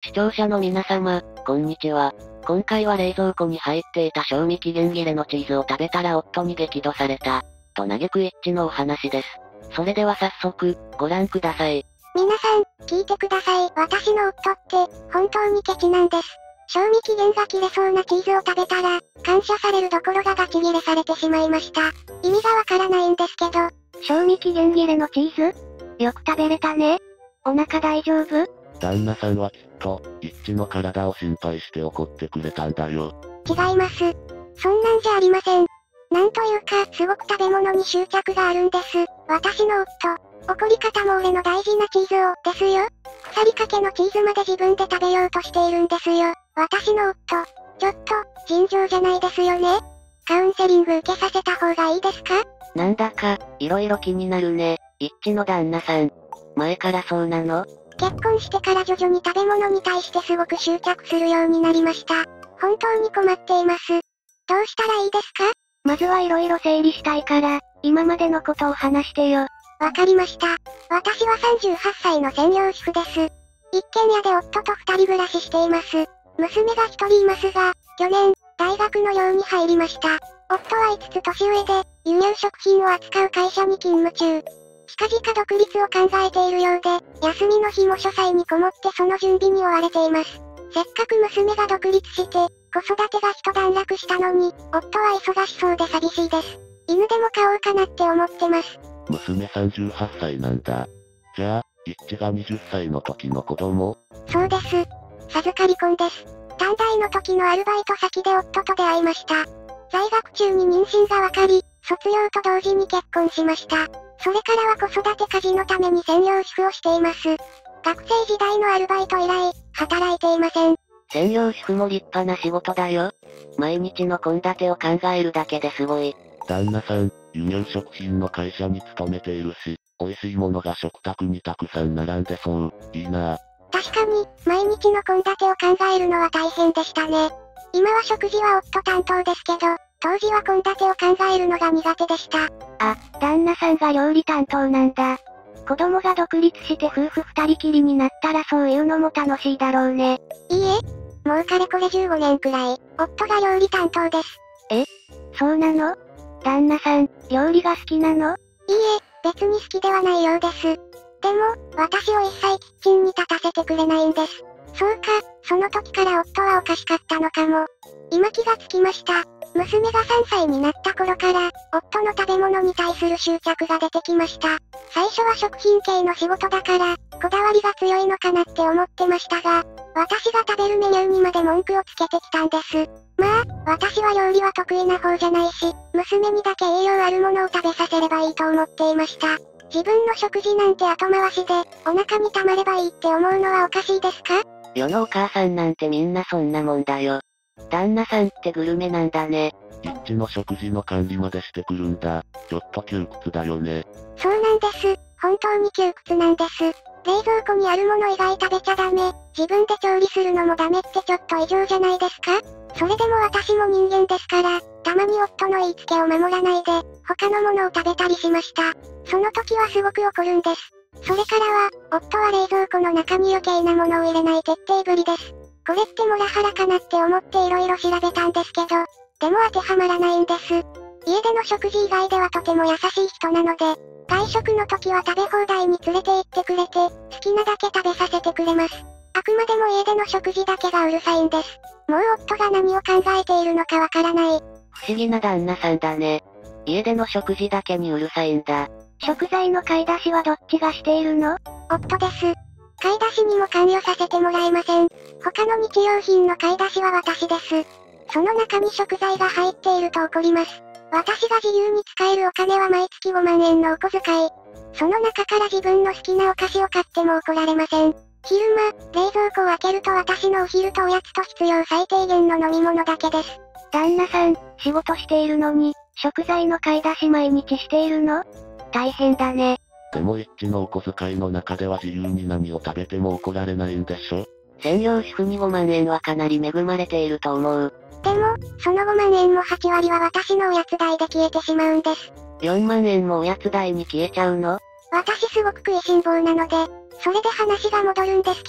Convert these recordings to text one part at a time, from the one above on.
視聴者の皆様、こんにちは。今回は冷蔵庫に入っていた賞味期限切れのチーズを食べたら夫に激怒された、と嘆く一致のお話です。それでは早速、ご覧ください。 皆さん、聞いてください。私の夫って、本当にケチなんです。賞味期限が切れそうなチーズを食べたら、感謝されるどころがガチ切れされてしまいました。意味がわからないんですけど、賞味期限切れのチーズ？よく食べれたね。お腹大丈夫？ 旦那さんはきっと、一致の体を心配して怒ってくれたんだよ。 違います。そんなんじゃありません。なんというか、すごく食べ物に執着があるんです。私の夫。怒り方も俺の大事なチーズを、ですよ。腐りかけのチーズまで自分で食べようとしているんですよ。私の夫。ちょっと、尋常じゃないですよね。カウンセリング受けさせた方がいいですか？ なんだか、色々気になるね。一致の旦那さん。前からそうなの？ 結婚してから徐々に食べ物に対してすごく執着するようになりました。本当に困っています。どうしたらいいですか？ まずは色々整理したいから、今までのことを話してよ。 わかりました。私は38歳の専業主婦です。一軒家で夫と二人暮らししています。娘が一人いますが、去年、大学の寮に入りました。夫は5つ年上で、輸入食品を扱う会社に勤務中。近々独立を考えているようで、休みの日も書斎にこもってその準備に追われています。せっかく娘が独立して、子育てが一段落したのに、夫は忙しそうで寂しいです。犬でも飼おうかなって思ってます。 娘38歳なんだ。じゃあ、一致が20歳の時の子供？ そうです。授かり婚です。短大の時のアルバイト先で夫と出会いました。在学中に妊娠が分かり、卒業と同時に結婚しました。それからは子育て家事のために専業主婦をしています。学生時代のアルバイト以来、働いていません。 専業主婦も立派な仕事だよ。毎日の献立を考えるだけですごい。 旦那さん、輸入食品の会社に勤めているし、美味しいものが食卓にたくさん並んでそう。いいなぁ。 確かに、毎日の献立を考えるのは大変でしたね。今は食事は夫担当ですけど、当時は献立を考えるのが苦手でした。 あ、旦那さんが料理担当なんだ。子供が独立して夫婦二人きりになったらそういうのも楽しいだろうね。 いいえ、もうかれこれ15年くらい、夫が料理担当です。 え？そうなの？旦那さん、料理が好きなの？ いいえ、別に好きではないようです。でも、私を一切キッチンに立たせてくれないんです。そうか、その時から夫はおかしかったのかも。今気がつきました。娘が3歳になった頃から、夫の食べ物に対する執着が出てきました。最初は食品系の仕事だから、こだわりが強いのかなって思ってましたが、私が食べるメニューにまで文句をつけてきたんです。まあ、私は料理は得意な方じゃないし、娘にだけ栄養あるものを食べさせればいいと思っていました。自分の食事なんて後回しで、お腹に溜まればいいって思うのはおかしいですか？ 世のお母さんなんてみんなそんなもんだよ。旦那さんってグルメなんだね。 一致の食事の管理までしてくるんだ。ちょっと窮屈だよね。 そうなんです。本当に窮屈なんです。冷蔵庫にあるもの以外食べちゃダメ。自分で調理するのもダメってちょっと異常じゃないですか？それでも私も人間ですから、たまに夫の言いつけを守らないで、他のものを食べたりしました。その時はすごく怒るんです。それからは、夫は冷蔵庫の中に余計なものを入れない徹底ぶりです。これってモラハラかなって思って色々調べたんですけど、でも当てはまらないんです。家での食事以外ではとても優しい人なので、外食の時は食べ放題に連れて行ってくれて、好きなだけ食べさせてくれます。あくまでも家での食事だけがうるさいんです。もう夫が何を考えているのかわからない。 不思議な旦那さんだね。家での食事だけにうるさいんだ。 食材の買い出しはどっちがしているの？ 夫です。買い出しにも関与させてもらえません。他の日用品の買い出しは私です。その中に食材が入っていると怒ります。私が自由に使えるお金は毎月5万円のお小遣い。その中から自分の好きなお菓子を買っても怒られません。昼間、冷蔵庫を開けると私のお昼とおやつと必要最低限の飲み物だけです。 旦那さん、仕事しているのに、食材の買い出し毎日しているの？大変だね。 でも一致のお小遣いの中では自由に何を食べても怒られないんでしょ？ 専業主婦に5万円はかなり恵まれていると思う。 でも、その5万円も8割は私のおやつ代で消えてしまうんです。 4万円もおやつ代に消えちゃうの？ 私すごく食いしん坊なので、それで話が戻るんですけど、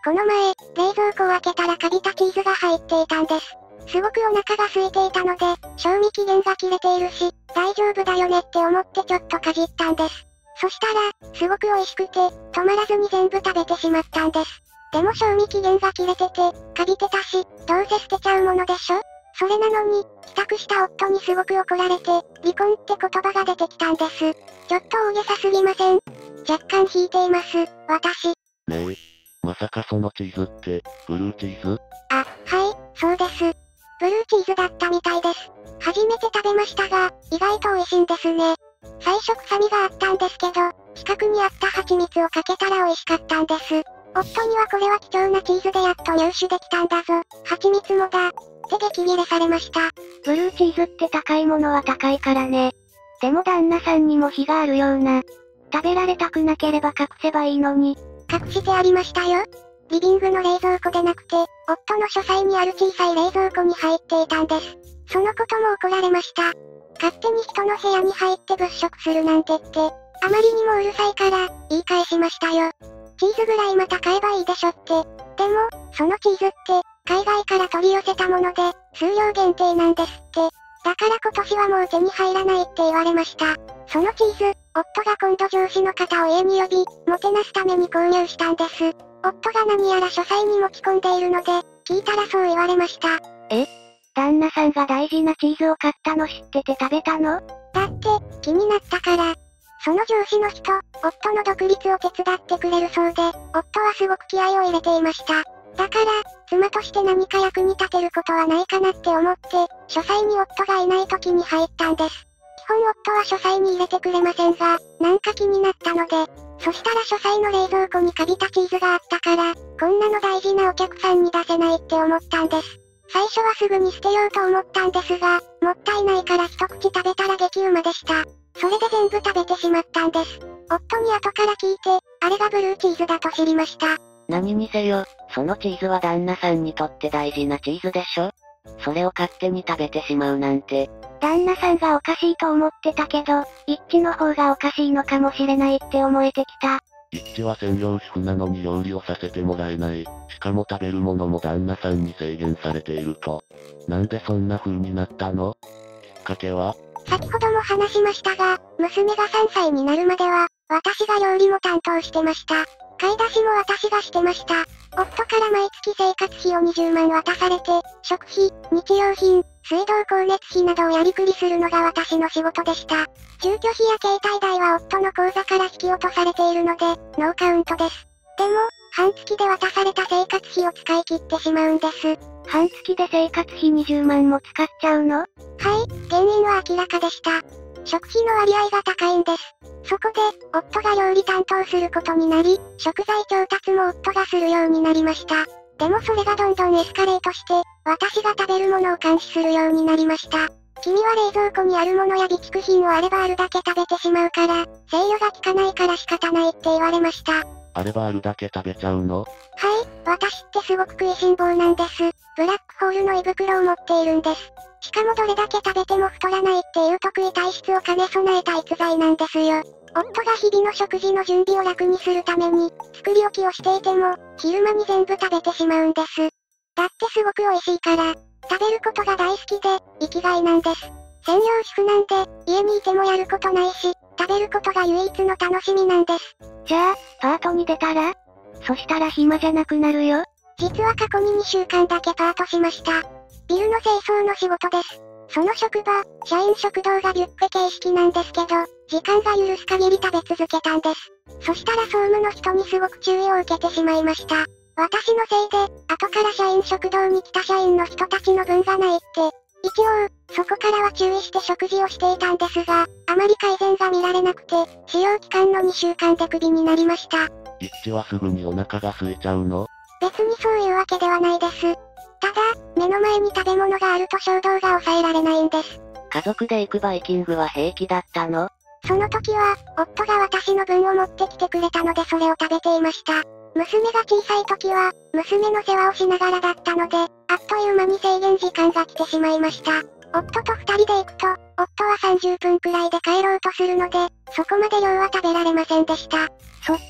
この前、冷蔵庫を開けたらカビたチーズが入っていたんです。すごくお腹が空いていたので、賞味期限が切れているし、大丈夫だよねって思ってちょっとかじったんです。そしたら、すごく美味しくて、止まらずに全部食べてしまったんです。でも賞味期限が切れてて、カビてたし、どうせ捨てちゃうものでしょ？それなのに、帰宅した夫にすごく怒られて、離婚って言葉が出てきたんです。ちょっと大げさすぎません？若干引いています、私。 ねえ。まさかそのチーズって、ブルーチーズ？ あ、はい、そうです。ブルーチーズだったみたいです。初めて食べましたが、意外と美味しいんですね。最初臭みがあったんですけど、近くにあった蜂蜜をかけたら美味しかったんです。夫にはこれは貴重なチーズでやっと入手できたんだぞ、蜂蜜もだ、って激切れされました。 ブルーチーズって高いものは高いからね。でも旦那さんにも非があるような。食べられたくなければ隠せばいいのに。 隠してありましたよ。リビングの冷蔵庫でなくて、夫の書斎にある小さい冷蔵庫に入っていたんです。そのことも怒られました。勝手に人の部屋に入って物色するなんてって、あまりにもうるさいから、言い返しましたよ。チーズぐらいまた買えばいいでしょって。でも、そのチーズって、海外から取り寄せたもので、数量限定なんですって。だから今年はもう手に入らないって言われました。そのチーズ、夫が今度上司の方を家に呼び、もてなすために購入したんです。夫が何やら書斎に持ち込んでいるので、聞いたらそう言われました。 旦那さんが大事なチーズを買ったの知ってて食べたの？ だって、気になったから。その上司の人、夫の独立を手伝ってくれるそうで、夫はすごく気合を入れていました。だから、妻として何か役に立てることはないかなって思って、書斎に夫がいない時に入ったんです。基本夫は書斎に入れてくれませんが、なんか気になったので、そしたら書斎の冷蔵庫にカビたチーズがあったから、こんなの大事なお客さんに出せないって思ったんです。最初はすぐに捨てようと思ったんですが、もったいないから一口食べたら激うまでした。それで全部食べてしまったんです。夫に後から聞いて、あれがブルーチーズだと知りました。 何にせよ、そのチーズは旦那さんにとって大事なチーズでしょ？それを勝手に食べてしまうなんて。 旦那さんがおかしいと思ってたけど、一致の方がおかしいのかもしれないって思えてきた。 一致は専業主婦なのに料理をさせてもらえない。しかも食べるものも旦那さんに制限されていると。なんでそんな風になったの？きっかけは？ 先ほども話しましたが、娘が3歳になるまでは、私が料理も担当してました。買い出しも私がしてました。夫から毎月生活費を20万渡されて、食費、日用品、水道光熱費などをやりくりするのが私の仕事でした。住居費や携帯代は夫の口座から引き落とされているので、ノーカウントです。でも、半月で渡された生活費を使い切ってしまうんです。 半月で生活費20万も使っちゃうの？ はい、原因は明らかでした。食費の割合が高いんです。そこで、夫が料理担当することになり、食材調達も夫がするようになりました。でもそれがどんどんエスカレートして、私が食べるものを監視するようになりました。君は冷蔵庫にあるものや備蓄品をあればあるだけ食べてしまうから、制御が効かないから仕方ないって言われました。 あればあるだけ食べちゃうの？ はい、私ってすごく食いしん坊なんです。ブラックホールの胃袋を持っているんです。しかもどれだけ食べても太らないっていう得意体質を兼ね備えた逸材なんですよ。夫が日々の食事の準備を楽にするために、作り置きをしていても、昼間に全部食べてしまうんです。だってすごく美味しいから、食べることが大好きで、生きがいなんです。専業主婦なんで、家にいてもやることないし、食べることが唯一の楽しみなんです。 じゃあ、パートに出たら？そしたら暇じゃなくなるよ。 実は過去に2週間だけパートしました。ビルの清掃の仕事です。その職場、社員食堂がビュッフェ形式なんですけど、時間が許す限り食べ続けたんです。そしたら総務の人にすごく注意を受けてしまいました。私のせいで、後から社員食堂に来た社員の人たちの分がないって。一応、そこからは注意して食事をしていたんですが、あまり改善が見られなくて、使用期間の2週間でクビになりました。 一致はすぐにお腹が空いちゃうの？ 別にそういうわけではないです。ただ、目の前に食べ物があると衝動が抑えられないんです。 家族で行くバイキングは平気だったの？ その時は、夫が私の分を持ってきてくれたのでそれを食べていました。娘が小さい時は、娘の世話をしながらだったので、あっという間に制限時間が来てしまいました。夫と2人で行くと、夫は30分くらいで帰ろうとするので、そこまで量は食べられませんでした。 そっか、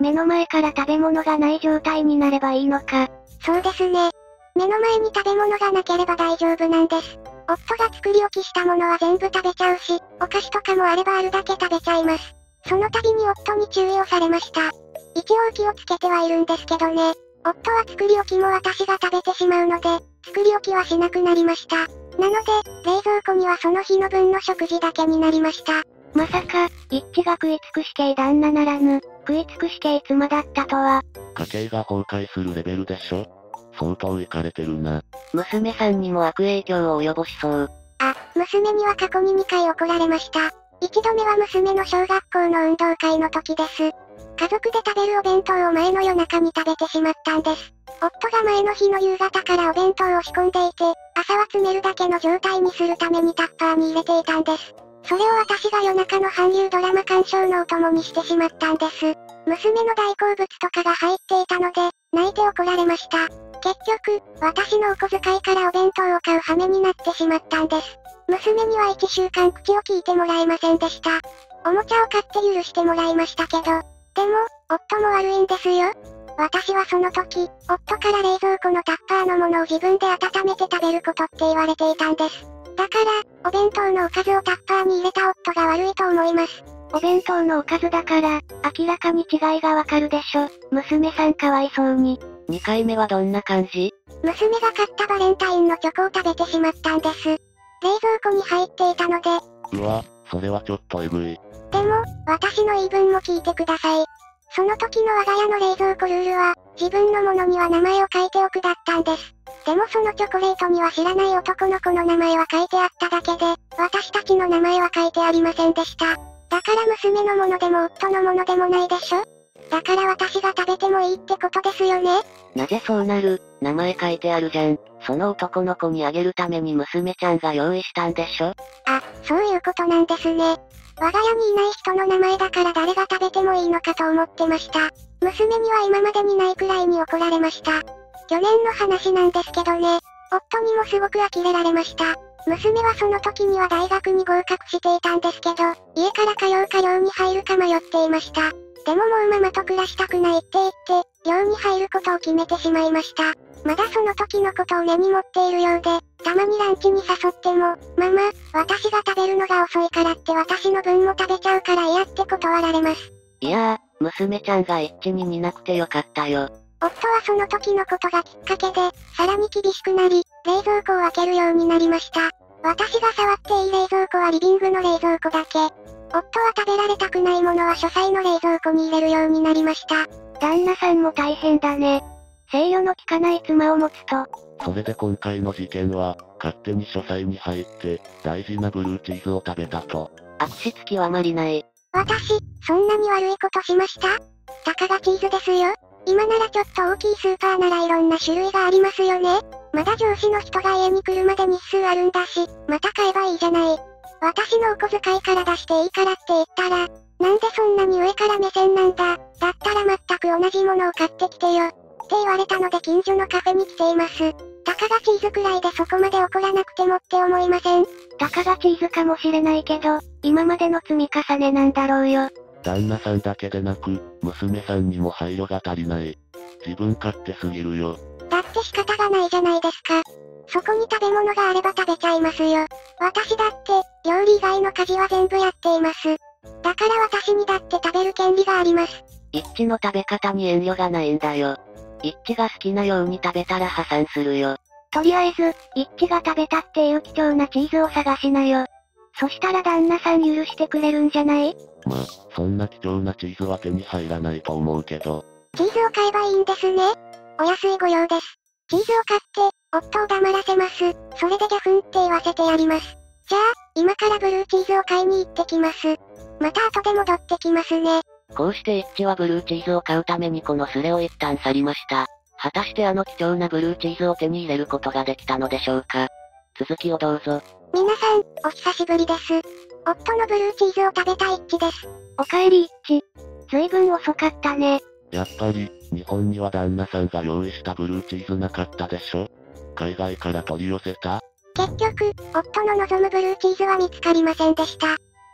目の前から食べ物がない状態になればいいのか。 そうですね。目の前に食べ物がなければ大丈夫なんです。夫が作り置きしたものは全部食べちゃうし、お菓子とかもあればあるだけ食べちゃいます。その度に夫に注意をされました。一応気をつけてはいるんですけどね。夫は作り置きも私が食べてしまうので、作り置きはしなくなりました。なので、冷蔵庫にはその日の分の食事だけになりました。 まさか、一致が食い尽くし系旦那ならぬ、食い尽くし系妻だったとは。 家計が崩壊するレベルでしょ。相当イカれてるな。 娘さんにも悪影響を及ぼしそう。 娘には過去に2回怒られました。一度目は娘の小学校の運動会の時です。家族で食べるお弁当を前の夜中に食べてしまったんです。夫が前の日の夕方からお弁当を仕込んでいて、朝は詰めるだけの状態にするためにタッパーに入れていたんです。それを私が夜中の韓流ドラマ鑑賞のお供にしてしまったんです。娘の大好物とかが入っていたので、泣いて怒られました。結局、私のお小遣いからお弁当を買う羽目になってしまったんです。娘には1週間口を聞いてもらえませんでした。おもちゃを買って許してもらいましたけど、でも、夫も悪いんですよ。私はその時、夫から冷蔵庫のタッパーのものを自分で温めて食べることって言われていたんです。だから、お弁当のおかずをタッパーに入れた夫が悪いと思います。 お弁当のおかずだから、明らかに違いがわかるでしょ。娘さんかわいそうに。 2回目はどんな感じ？ 娘が買ったバレンタインのチョコを食べてしまったんです。冷蔵庫に入っていたので。 うわ、それはちょっとエグい。 でも、私の言い分も聞いてください。その時の我が家の冷蔵庫ルールは、自分のものには名前を書いておくだったんです。でもそのチョコレートには知らない男の子の名前は書いてあっただけで、私たちの名前は書いてありませんでした。だから娘のものでも夫のものでもないでしょ？だから私が食べてもいいってことですよね？ なぜそうなる？名前書いてあるじゃん。その男の子にあげるために娘ちゃんが用意したんでしょ？ そういうことなんですね。我が家にいない人の名前だから誰が食べてもいいのかと思ってました。娘には今までにないくらいに怒られました。去年の話なんですけどね。夫にもすごく呆れられました。娘はその時には大学に合格していたんですけど、家から通うか寮に入るか迷っていました。でももうママと暮らしたくないって言って、寮に入ることを決めてしまいました。まだその時のことを根に持っているようで、たまにランチに誘っても、ママ、私が食べるのが遅いからって私の分も食べちゃうから嫌って断られます。 いやー、娘ちゃんが一致に似なくてよかったよ。 夫はその時のことがきっかけで、さらに厳しくなり、冷蔵庫を開けるようになりました。私が触っていい冷蔵庫はリビングの冷蔵庫だけ。夫は食べられたくないものは書斎の冷蔵庫に入れるようになりました。 旦那さんも大変だね。制御の効かない妻を持つと。 それで今回の事件は、勝手に書斎に入って、大事なブルーチーズを食べたと。 悪質極まりない。 私、そんなに悪いことしました？たかがチーズですよ。今ならちょっと大きいスーパーならいろんな種類がありますよね。まだ上司の人が家に来るまで日数あるんだし、また買えばいいじゃない。私のお小遣いから出していいからって言ったら、なんでそんなに上から目線なんだ。だったら全く同じものを買ってきてよ。って言われたので近所のカフェに来ています。たかがチーズくらいでそこまで怒らなくてもって思いません？ たかがチーズかもしれないけど、今までの積み重ねなんだろうよ。 旦那さんだけでなく、娘さんにも配慮が足りない。自分勝手すぎるよ。 だって仕方がないじゃないですか。そこに食べ物があれば食べちゃいますよ。私だって、料理以外の家事は全部やっています。だから私にだって食べる権利があります。 一致の食べ方に遠慮がないんだよ。一致が好きなように食べたら破産するよ。 とりあえず、一致が食べたっていう貴重なチーズを探しなよ。そしたら旦那さん許してくれるんじゃない？ まあ、そんな貴重なチーズは手に入らないと思うけど。 チーズを買えばいいんですね。お安いご用です。チーズを買って、夫を黙らせます。それでギャフンって言わせてやります。じゃあ、今からブルーチーズを買いに行ってきます。また後で戻ってきますね。 こうして一致はブルーチーズを買うためにこのスレを一旦去りました。果たしてあの貴重なブルーチーズを手に入れることができたのでしょうか。続きをどうぞ。 皆さん、お久しぶりです。夫のブルーチーズを食べた一致です。 おかえり一致。ずいぶん遅かったね。 やっぱり、日本には旦那さんが用意したブルーチーズなかったでしょ？海外から取り寄せた？ 結局、夫の望むブルーチーズは見つかりませんでした。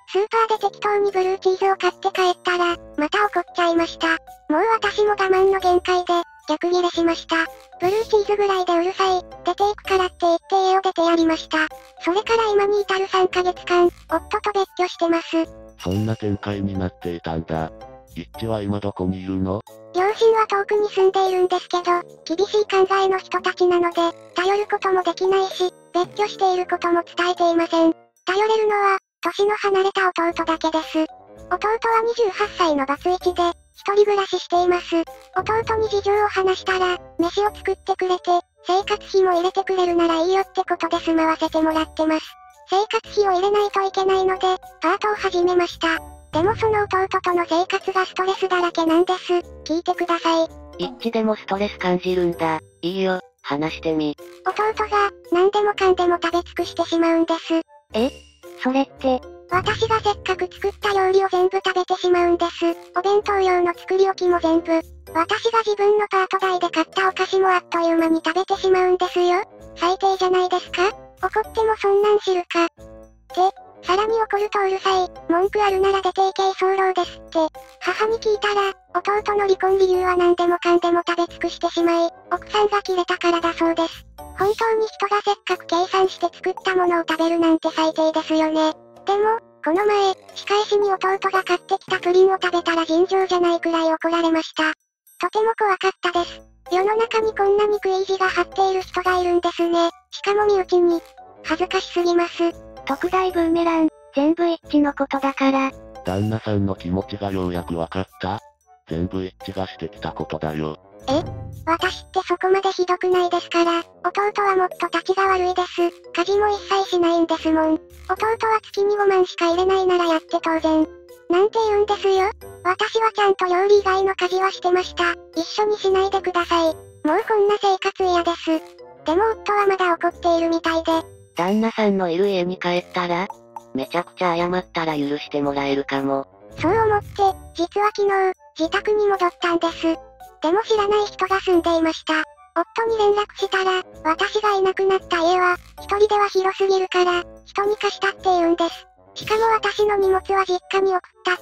スーパーで適当にブルーチーズを買って帰ったら、また怒っちゃいました。もう私も我慢の限界で、逆ギレしました。ブルーチーズぐらいでうるさい、出ていくからって言って家を出てやりました。それから今に至る3ヶ月間、夫と別居してます。 そんな展開になっていたんだ。イッチは今どこにいるの？ 両親は遠くに住んでいるんですけど、厳しい考えの人たちなので、頼ることもできないし、別居していることも伝えていません。頼れるのは、年の離れた弟だけです。弟は28歳のバツイチで、一人暮らししています。弟に事情を話したら、飯を作ってくれて、生活費も入れてくれるならいいよってことで住まわせてもらってます。生活費を入れないといけないので、パートを始めました。でもその弟との生活がストレスだらけなんです。聞いてください。 一致でもストレス感じるんだ。いいよ、話してみ。 弟が、何でもかんでも食べ尽くしてしまうんです。 それって、 私がせっかく作った料理を全部食べてしまうんです。お弁当用の作り置きも全部。私が自分のパート代で買ったお菓子もあっという間に食べてしまうんですよ。最低じゃないですか？怒ってもそんなん知るか。さらに怒るとうるさい、文句あるなら出ていけ居候ですって。母に聞いたら、弟の離婚理由は何でもかんでも食べ尽くしてしまい、奥さんが切れたからだそうです。本当に人がせっかく計算して作ったものを食べるなんて最低ですよね。でも、この前、仕返しに弟が買ってきたプリンを食べたら尋常じゃないくらい怒られました。とても怖かったです。世の中にこんなに食い意地が張っている人がいるんですね。しかも身内に。恥ずかしすぎます。 特大ブーメラン、全部一致のことだから。 旦那さんの気持ちがようやくわかった？全部一致がしてきたことだよ。 私ってそこまでひどくないですから、弟はもっと立ちが悪いです。家事も一切しないんですもん。弟は月に5万しか入れないならやって当然。なんて言うんですよ。私はちゃんと料理以外の家事はしてました。一緒にしないでください。もうこんな生活嫌です。でも夫はまだ怒っているみたいで。 旦那さんのいる家に帰ったら、めちゃくちゃ謝ったら許してもらえるかも。 そう思って、実は昨日、自宅に戻ったんです。でも知らない人が住んでいました。夫に連絡したら、私がいなくなった家は、一人では広すぎるから、人に貸したって言うんです。しかも私の荷物は実家に送ったって、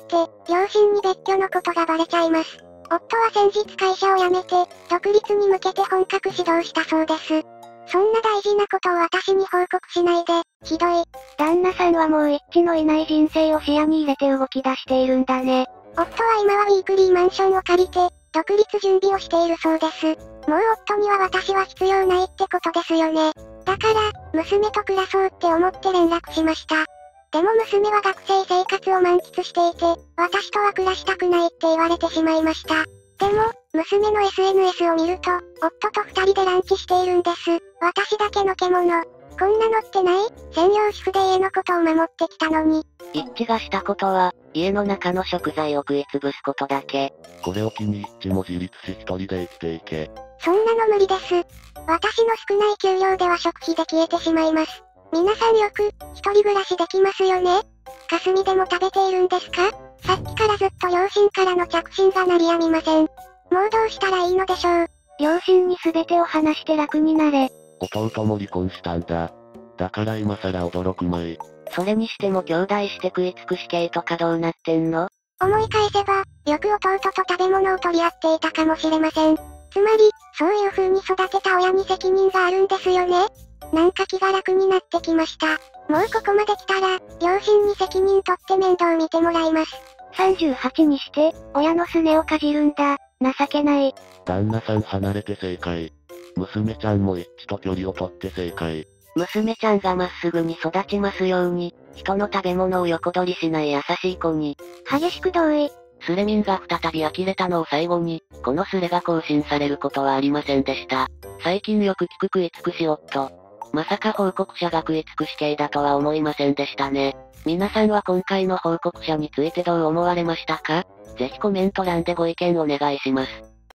両親に別居のことがバレちゃいます。夫は先日会社を辞めて、独立に向けて本格始動したそうです。そんな大事なことを私に報告しないで、ひどい。 旦那さんはもう一致のいない人生を視野に入れて動き出しているんだね。 夫は今はウィークリーマンションを借りて、独立準備をしているそうです。もう夫には私は必要ないってことですよね。だから、娘と暮らそうって思って連絡しました。でも娘は学生生活を満喫していて、私とは暮らしたくないって言われてしまいました。でも、娘の SNS を見ると、夫と二人でランチしているんです。私だけの獣。こんなのってない？専業主婦で家のことを守ってきたのに。 一致がしたことは、家の中の食材を食いつぶすことだけ。 これを機に一致も自立し一人で生きていけ。 そんなの無理です。私の少ない給料では食費で消えてしまいます。皆さんよく、一人暮らしできますよね？霞でも食べているんですか？さっきからずっと両親からの着信が鳴りやみません。もうどうしたらいいのでしょう。 両親に全てを話して楽になれ。 弟も離婚したんだ。だから今更驚くまい。 それにしても兄弟して食い尽くし系とかどうなってんの？ 思い返せば、よく弟と食べ物を取り合っていたかもしれません。つまり、そういう風に育てた親に責任があるんですよね。なんか気が楽になってきました。もうここまで来たら、両親に責任取って面倒見てもらいます。 38にして、親のすねをかじるんだ。情けない。 旦那さん離れて正解。娘ちゃんも一致と距離を取って正解。 娘ちゃんがまっすぐに育ちますように、人の食べ物を横取りしない優しい子に。 激しく同意。 スレミンが再び呆れたのを最後に、このスレが更新されることはありませんでした。最近よく聞く食い尽くし夫。まさか報告者が食い尽くし系だとは思いませんでしたね。皆さんは今回の報告者についてどう思われましたか？ぜひコメント欄でご意見お願いします。